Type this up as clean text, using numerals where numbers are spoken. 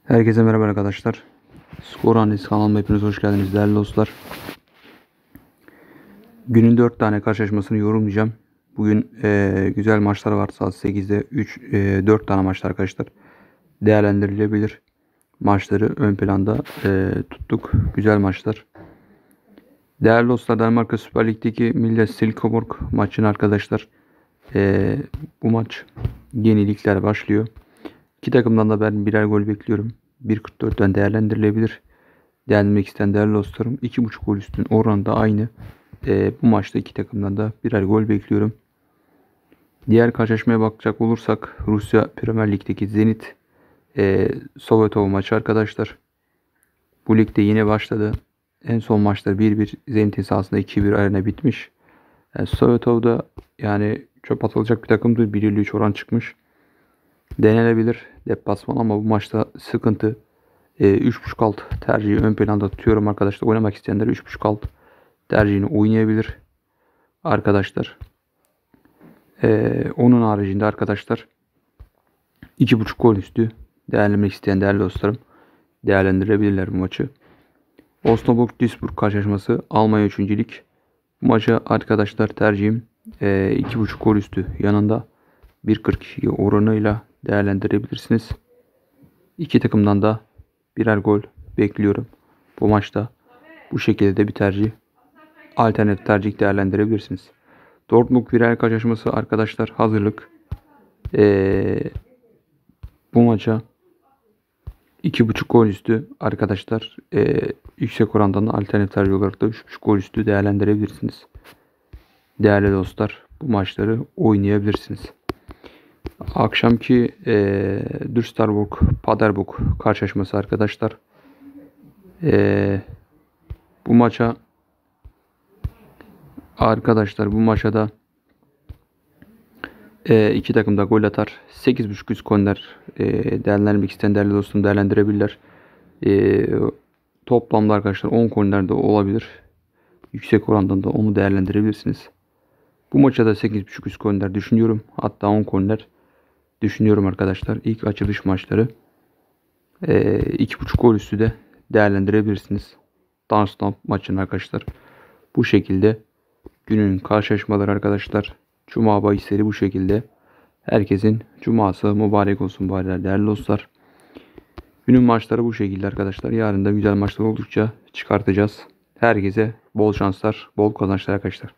Herkese merhaba arkadaşlar. Skor Analizi kanalıma hepiniz hoş geldiniz değerli dostlar. Günün 4 tane karşılaşmasını yorumlayacağım. Bugün güzel maçlar var. Saat 8'de 4 tane maçlar arkadaşlar. Değerlendirilebilir maçları ön planda tuttuk. Güzel maçlar. Değerli dostlar, Danimarka Süper Lig'deki Milles Silkeborg maçını arkadaşlar. Bu maç yenilikler başlıyor. İki takımdan da ben birer gol bekliyorum. 1.44'ten değerlendirilebilir. Değerlendirmek isteyen değerli dostlarım, 2.5 gol üstün oranı da aynı. Bu maçta iki takımdan da birer gol bekliyorum. Diğer karşılaşmaya bakacak olursak Rusya Premier Lig'deki Zenit Sovetov maçı arkadaşlar. Bu ligde yine başladı. En son maçta 1-1, Zenit'in sahasında 2-1 arena bitmiş. Sovetov'da yani çöp atılacak bir takımdı. 1-3 oran çıkmış. Denenebilir deplasman ama bu maçta sıkıntı. 3.5 alt tercihi ön planda tutuyorum arkadaşlar. Oynamak isteyenler 3.5 alt tercihini oynayabilir arkadaşlar. Onun haricinde arkadaşlar 2.5 gol üstü değerlendirmek isteyen değerli dostlarım değerlendirebilirler bu maçı. Osnabrück-Duisburg karşılaşması Almanya 3. Lig. Bu maça arkadaşlar tercihim 2.5 gol üstü yanında 1.42 oranıyla değerlendirebilirsiniz. İki takımdan da birer gol bekliyorum bu maçta. Bu şekilde de bir tercih, alternatif tercih değerlendirebilirsiniz. Dortmund-Villarreal karşılaşması arkadaşlar hazırlık. Bu maça 2.5 gol üstü arkadaşlar. Yüksek orandan da alternatif tercih olarak da 3.5 gol üstü değerlendirebilirsiniz. Değerli dostlar, bu maçları oynayabilirsiniz. Akşamki Düsseldorf-Paderborn karşılaşması arkadaşlar. Bu maça da iki takım da gol atar. 8.5 üst korner değerlendirmek isteyen değerli dostum değerlendirebilirler. Toplamda arkadaşlar 10 korner de olabilir. Yüksek orandan da onu değerlendirebilirsiniz. Bu maça da 8.5 üst korner düşünüyorum. Hatta 10 korner düşünüyorum arkadaşlar. İlk açılış maçları 2.5 gol üstü de değerlendirebilirsiniz. Darmstadt maçını arkadaşlar. Bu şekilde günün karşılaşmaları arkadaşlar. Cuma bahisleri bu şekilde. Herkesin cuması mübarek olsun bari değerli dostlar. Günün maçları bu şekilde arkadaşlar. Yarın da güzel maçlar oldukça çıkartacağız. Herkese bol şanslar, bol kazançlar arkadaşlar.